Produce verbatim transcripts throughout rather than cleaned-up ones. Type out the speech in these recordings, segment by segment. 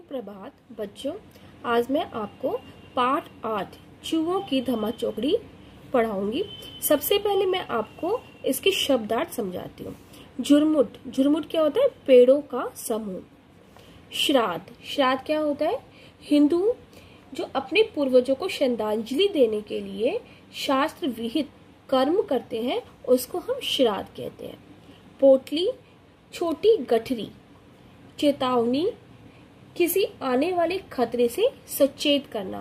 सुप्रभात बच्चों, आज मैं आपको पाठ आठ चूहों की धमाचौकड़ी पढ़ाऊंगी। सबसे पहले मैं आपको इसकी शब्दार्थ समझाती हूँ। झुरमुट, झुरमुट क्या होता है? पेड़ों का समूह। श्राद्ध, श्राद्ध क्या होता है? हिंदू जो अपने पूर्वजों को श्रद्धांजलि देने के लिए शास्त्र विहित कर्म करते हैं उसको हम श्राद्ध कहते हैं। पोटली, छोटी गठरी। चेतावनी, किसी आने वाले खतरे से सचेत करना।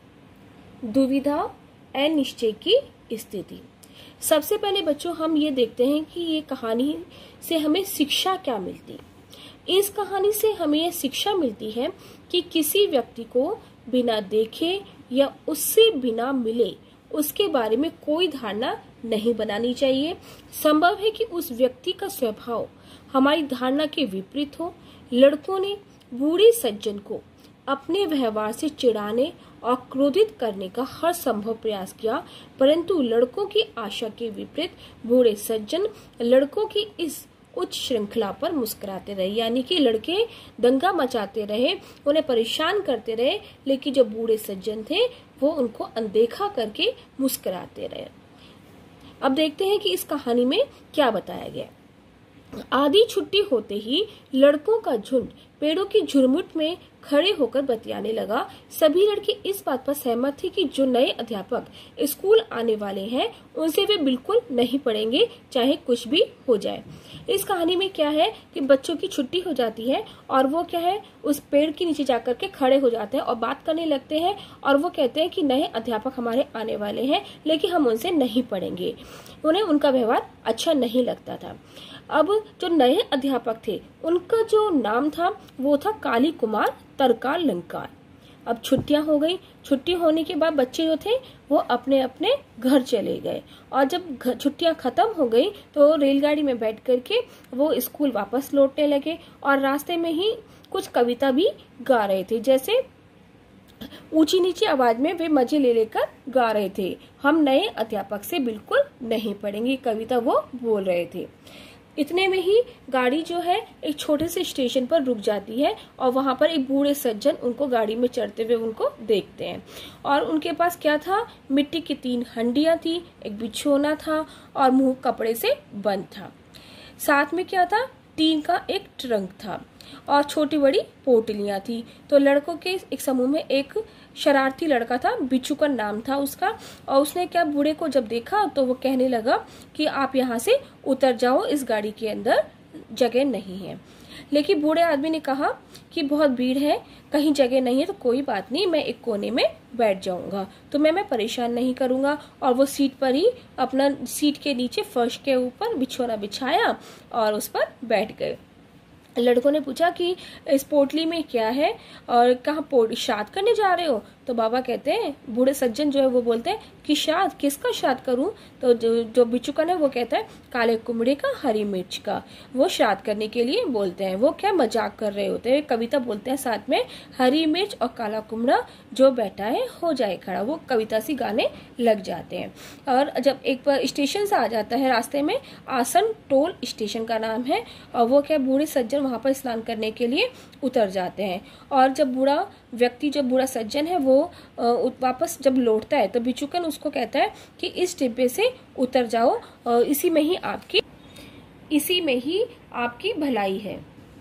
दुविधा, अनिश्चय की स्थिति। सबसे पहले बच्चों हम ये देखते हैं कि ये कहानी से हमें शिक्षा क्या मिलती। इस कहानी से हमें यह शिक्षा मिलती है कि किसी व्यक्ति को बिना देखे या उससे बिना मिले उसके बारे में कोई धारणा नहीं बनानी चाहिए। संभव है कि उस व्यक्ति का स्वभाव हमारी धारणा के विपरीत हो। लड़कों ने बूढ़े सज्जन को अपने व्यवहार से चिढ़ाने और क्रोधित करने का हर संभव प्रयास किया, परंतु लड़कों की आशा के विपरीत बूढ़े सज्जन लड़कों की इस उच्च श्रृंखला पर मुस्कुराते रहे। यानी कि लड़के दंगा मचाते रहे, उन्हें परेशान करते रहे, लेकिन जो बूढ़े सज्जन थे वो उनको अनदेखा करके मुस्कुराते रहे। अब देखते हैं कि इस कहानी में क्या बताया गया। आधी छुट्टी होते ही लड़कों का झुंड पेड़ों की झुरमुट में खड़े होकर बतियाने लगा। सभी लड़के इस बात पर सहमत थे कि जो नए अध्यापक स्कूल आने वाले हैं उनसे वे बिल्कुल नहीं पढ़ेंगे, चाहे कुछ भी हो जाए। इस कहानी में क्या है कि बच्चों की छुट्टी हो जाती है और वो क्या है उस पेड़ के नीचे जाकर के खड़े हो जाते हैं और बात करने लगते हैं और वो कहते हैं कि नए अध्यापक हमारे आने वाले हैं, लेकिन हम उनसे नहीं पढ़ेंगे। उन्हें उनका व्यवहार अच्छा नहीं लगता था। अब जो नए अध्यापक थे उनका जो नाम था वो था काली कुमार तरकार लंकार। अब छुट्टियां हो गई। छुट्टी होने के बाद बच्चे जो थे वो अपने अपने घर चले गए और जब छुट्टियां खत्म हो गई तो रेलगाड़ी में बैठ करके वो स्कूल वापस लौटने लगे और रास्ते में ही कुछ कविता भी गा रहे थे। जैसे ऊंची नीची आवाज में वे मजे ले लेकर गा रहे थे, हम नए अध्यापक से बिल्कुल नहीं पढ़ेंगे, कविता वो बोल रहे थे। इतने में ही गाड़ी जो है एक छोटे से स्टेशन पर रुक जाती है और वहां पर एक बूढ़े सज्जन उनको गाड़ी में चढ़ते हुए उनको देखते हैं और उनके पास क्या था? मिट्टी की तीन हंडियां थी, एक बिछोना था और मुंह कपड़े से बंद था। साथ में क्या था? टीन का एक ट्रंक था और छोटी बड़ी पोटलियां थी। तो लड़कों के एक समूह में एक शरारती लड़का था, बिच्छू का नाम था उसका, और उसने क्या बूढ़े को जब देखा तो वो कहने लगा कि आप यहाँ से उतर जाओ, इस गाड़ी के अंदर जगह नहीं है। लेकिन बूढ़े आदमी ने कहा कि बहुत भीड़ है, कहीं जगह नहीं है तो कोई बात नहीं, मैं एक कोने में बैठ जाऊंगा, तो मैं मैं परेशान नहीं करूंगा। और वो सीट पर ही अपना सीट के नीचे फर्श के ऊपर बिछोना बिछाया और उस पर बैठ गए। लड़कों ने पूछा कि इस पोटली में क्या है और कहाँ श्राद्ध करने जा रहे हो? तो बाबा कहते हैं, बूढ़े सज्जन जो है वो बोलते हैं कि श्राद्ध, किसका श्राद्ध करूं? तो जो, जो बिच्छुकन है वो कहता है काले कुमड़े का, हरी मिर्च का। वो श्राद्ध करने के लिए बोलते हैं। वो क्या मजाक कर रहे होते हैं, कविता बोलते हैं साथ में, हरी मिर्च और काला कुमड़ा जो बैठा है हो जाए खड़ा। वो कविता सी गाने लग जाते हैं। और जब एक बार स्टेशन से आ जाता है, रास्ते में आसन टोल स्टेशन का नाम है, और वो क्या बूढ़े सज्जन वहां पर स्नान करने के लिए उतर जाते हैं। और जब बूढ़ा व्यक्ति, जब बूढ़ा सज्जन है वो वापस जब लौटता है तो बिच्छुकन उसको कहता है कि इस डिब्बे से उतर जाओ, इसी में ही आपकी इसी में ही आपकी भलाई है।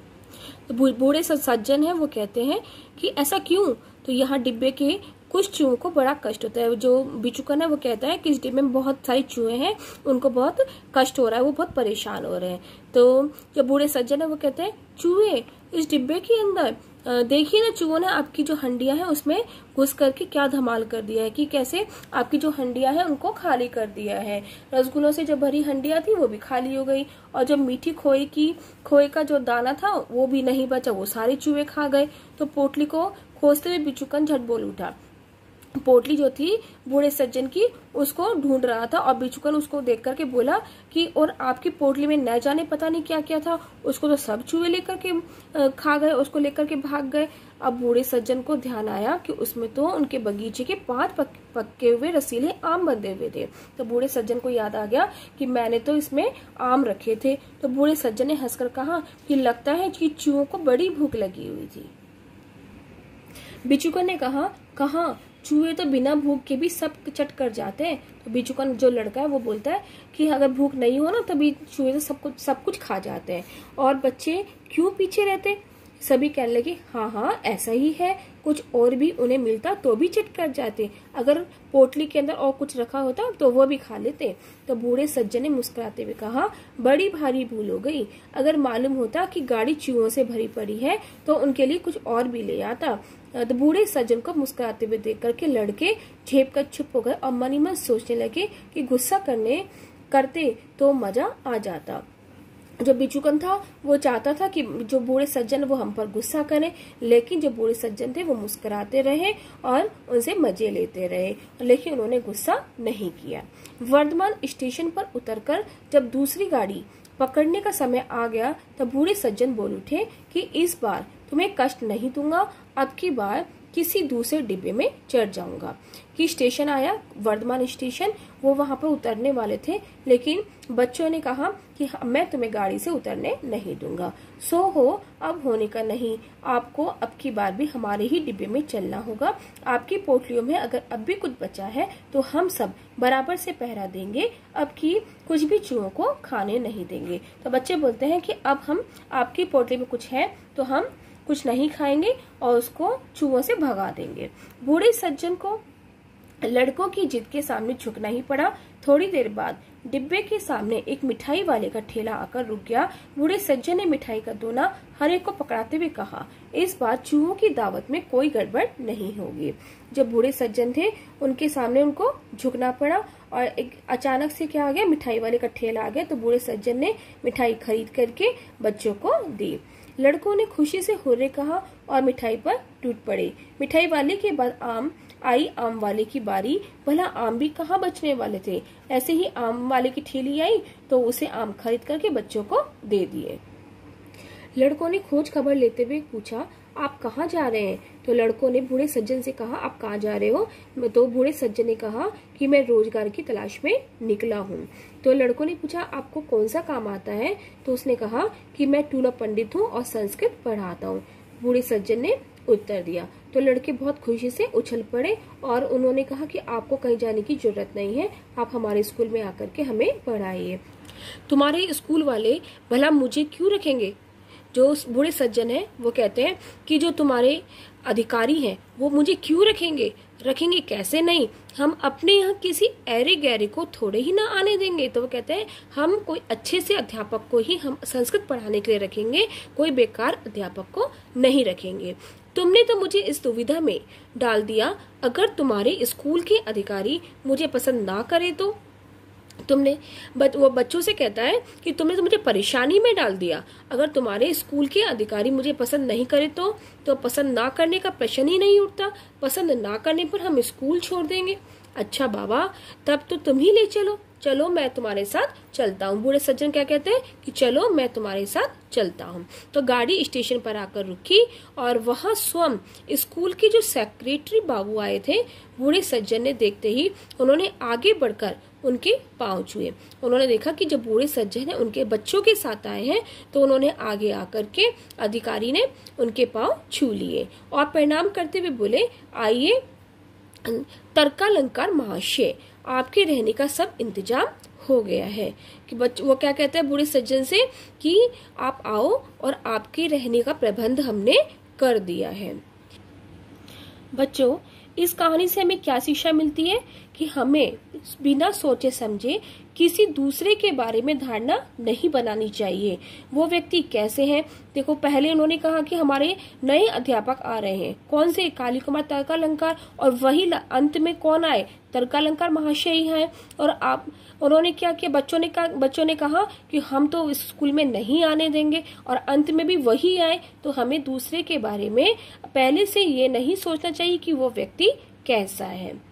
तो बूढ़े सज्जन है वो कहते हैं कि ऐसा क्यों? तो यहाँ डिब्बे के कुछ चूहों को बड़ा कष्ट होता है। जो बिच्छुकन है वो कहता है कि इस डिब्बे में बहुत सारे चूहे हैं, उनको बहुत कष्ट हो रहा है, वो बहुत परेशान हो रहे हैं। तो जो बूढ़े सज्जन है वो कहते हैं चूहे इस डिब्बे के अंदर, देखिए ना चूहों ने आपकी जो हंडियां हैं उसमें घुस करके क्या धमाल कर दिया है, कि कैसे आपकी जो हंडियां हैं उनको खाली कर दिया है। रसगुल्लों से जो भरी हंडियां थी वो भी खाली हो गई और जो मीठी खोए की खोए का जो दाना था वो भी नहीं बचा, वो सारे चूहे खा गए। तो पोटली को खोजते हुए बिच्छुकन झट बोल उठा। पोटली जो थी बूढ़े सज्जन की उसको ढूंढ रहा था और बिच्छुकन उसको देख करके बोला कि और आपकी पोटली में न जाने पता नहीं क्या क्या था, उसको तो सब चूहे लेकर के खा गए, उसको लेकर के भाग गए। अब बूढ़े सज्जन को ध्यान आया कि उसमें तो उनके बगीचे के पांच पक, पक्के हुए रसीले आम बंधे हुए थे। तो बूढ़े सज्जन को याद आ गया कि मैंने तो इसमें आम रखे थे। तो बूढ़े सज्जन ने हंसकर कहा कि लगता है कि चूहों को बड़ी भूख लगी हुई थी। बिचुकन ने कहा, कहाँ, चूहे तो बिना भूख के भी सब चट कर जाते हैं। तो बिचुकन जो लड़का है वो बोलता है कि अगर भूख नहीं हो ना तभी चूहे तो सब कुछ सब कुछ खा जाते हैं, और बच्चे क्यों पीछे रहते। सभी कहने लगे, हाँ हाँ ऐसा ही है, कुछ और भी उन्हें मिलता तो भी चिट कर जाते, अगर पोटली के अंदर और कुछ रखा होता तो वो भी खा लेते। तो बूढ़े सज्जन ने मुस्कुराते हुए कहा, बड़ी भारी भूल हो गई, अगर मालूम होता कि गाड़ी चूहों से भरी पड़ी है तो उनके लिए कुछ और भी ले आता। तो बूढ़े सज्जन को मुस्कुराते हुए देख करके लड़के झेप कर चुप हो गए और मन ही मन सोचने लगे कि गुस्सा करने करते तो मजा आ जाता। जो बिचुकन था वो चाहता था कि जो बूढ़े सज्जन वो हम पर गुस्सा करें, लेकिन जो बूढ़े सज्जन थे वो मुस्कुराते रहे और उनसे मजे लेते रहे, लेकिन उन्होंने गुस्सा नहीं किया। वर्धमान स्टेशन पर उतरकर जब दूसरी गाड़ी पकड़ने का समय आ गया तब बूढ़े सज्जन बोल उठे कि इस बार तुम्हें कष्ट नहीं दूंगा, अब की बार किसी दूसरे डिब्बे में चढ़ जाऊंगा। कि स्टेशन आया वर्धमान स्टेशन, वो वहां पर उतरने वाले थे, लेकिन बच्चों ने कहा कि मैं तुम्हें गाड़ी से उतरने नहीं दूंगा, सो हो अब होने का नहीं, आपको अब की बार भी हमारे ही डिब्बे में चलना होगा। आपकी पोटलियों में अगर अब भी कुछ बचा है तो हम सब बराबर से पहरा देंगे, अब की कुछ भी चूहों को खाने नहीं देंगे। तो बच्चे बोलते हैं कि अब हम आपकी पोटली में कुछ है तो हम कुछ नहीं खाएंगे और उसको चूहों से भगा देंगे। बूढ़े सज्जन को लड़कों की जिद के सामने झुकना ही पड़ा। थोड़ी देर बाद डिब्बे के सामने एक मिठाई वाले का ठेला आकर रुक गया। बूढ़े सज्जन ने मिठाई का दोना हर एक को पकड़ाते हुए कहा, इस बार चूहों की दावत में कोई गड़बड़ नहीं होगी। जब बूढ़े सज्जन थे उनके सामने उनको झुकना पड़ा और एक अचानक से क्या आ गया, मिठाई वाले का ठेला आ गया। तो बूढ़े सज्जन ने मिठाई खरीद करके बच्चों को दी। लड़कों ने खुशी से हुर्रे कहा और मिठाई पर टूट पड़े। मिठाई वाले के बाद आम आई, आम वाले की बारी। भला आम भी कहाँ बचने वाले थे। ऐसे ही आम वाले की ठेली आई तो उसे आम खरीद करके बच्चों को दे दिए। लड़कों ने खोज खबर लेते हुए पूछा, आप कहाँ जा रहे हैं। तो लड़कों ने बूढ़े सज्जन से कहा, आप कहाँ जा रहे हो। तो बूढ़े सज्जन ने कहा कि मैं रोजगार की तलाश में निकला हूँ। तो लड़कों ने पूछा, आपको कौन सा काम आता है। तो उसने कहा कि मैं टूना पंडित हूँ और संस्कृत पढ़ाता हूँ। बूढ़े सज्जन ने उत्तर दिया। तो लड़के बहुत खुशी से उछल पड़े और उन्होंने कहा कि आपको कहीं जाने की जरूरत नहीं है, आप हमारे स्कूल में आकर के हमें पढ़ाइए। तुम्हारे स्कूल वाले भला मुझे क्यों रखेंगे। जो बूढ़े सज्जन है वो कहते हैं कि जो तुम्हारे अधिकारी हैं वो मुझे क्यों रखेंगे, रखेंगे कैसे नहीं, हम अपने यहाँ किसी ऐरे गैरे को थोड़े ही ना आने देंगे। तो वो कहते हैं हम कोई अच्छे से अध्यापक को ही हम संस्कृत पढ़ाने के लिए रखेंगे, कोई बेकार अध्यापक को नहीं रखेंगे। तुमने तो मुझे इस दुविधा में डाल दिया, अगर तुम्हारे स्कूल के अधिकारी मुझे पसंद ना करे तो। तुमने बच, वो बच्चों से कहता है कि तुमने तो मुझे परेशानी में डाल दिया, अगर तुम्हारे स्कूल के अधिकारी मुझे पसंद नहीं करे तो तो पसंद ना करने का प्रश्न ही नहीं उठता, पसंद ना करने पर हम स्कूल छोड़ देंगे। अच्छा बाबा, तब तो तुम ही ले चलो, चलो मैं तुम्हारे साथ चलता हूँ। बूढ़े सज्जन क्या कहते हैं कि चलो मैं तुम्हारे साथ चलता हूँ। तो गाड़ी स्टेशन पर आकर रुकी और वहाँ स्वयं स्कूल के जो सेक्रेटरी बाबू आए थे। बूढ़े सज्जन ने देखते ही उन्होंने आगे बढ़कर उनके पांव छुए। उन्होंने देखा कि जब बूढ़े सज्जन है उनके बच्चों के साथ आए हैं तो उन्होंने आगे आकर के अधिकारी ने उनके पांव छू लिए और प्रणाम करते हुए बोले, आइए तर्कालंकार महाशय, आपके रहने का सब इंतजाम हो गया है। कि बच्चे वो क्या कहते हैं बूढ़े सज्जन से कि आप आओ और आपके रहने का प्रबंध हमने कर दिया है। बच्चों, इस कहानी से हमें क्या शिक्षा मिलती है कि हमें बिना सोचे समझे किसी दूसरे के बारे में धारणा नहीं बनानी चाहिए। वो व्यक्ति कैसे हैं, देखो पहले उन्होंने कहा कि हमारे नए अध्यापक आ रहे हैं, कौन से, काली कुमार तर्कालंकार, और वही अंत में कौन आए, तर्कालंकार महाशय ही हैं। और आप उन्होंने क्या किया, बच्चों ने कहा बच्चों ने कहा कि हम तो इस स्कूल में नहीं आने देंगे, और अंत में भी वही आए। तो हमें दूसरे के बारे में पहले से ये नहीं सोचना चाहिए कि वो व्यक्ति कैसा है।